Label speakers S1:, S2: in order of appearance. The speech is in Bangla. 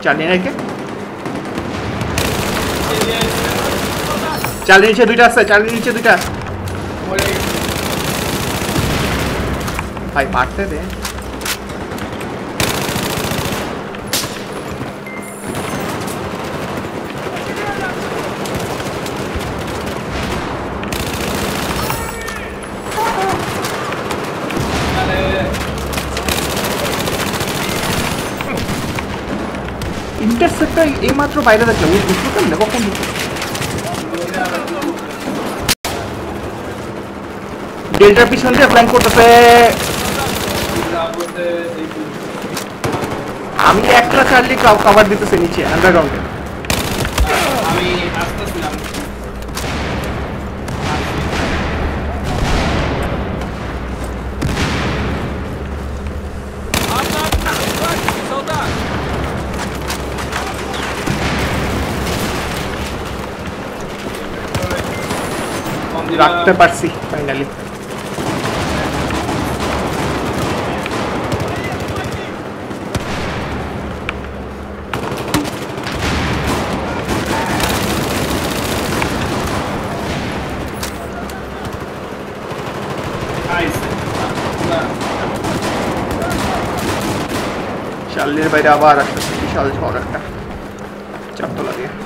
S1: চালিয়ে রেখে চালিয়ে নিচে দুইটা আছে, চালিয়ে নিচে দুইটা ভাই মারতে দে। ইন্টারসেপ্টর এইমাত্র বাইরে দেখলাম, বুঝতেন না কখন ডেল্টার পিছন দিয়ে ফ্ল্যাঙ্ক করতেছে। আমি একটা চার্লি কভার দিতেছে নিচে আন্ডারগ্রাউন্ডে।
S2: আমি আসতেছিলাম
S1: রাখতে পারছি ফাইনালি। চার্লির বাইরে আবার একটা বিশাল ঝড়, একটা চারতলা দিয়ে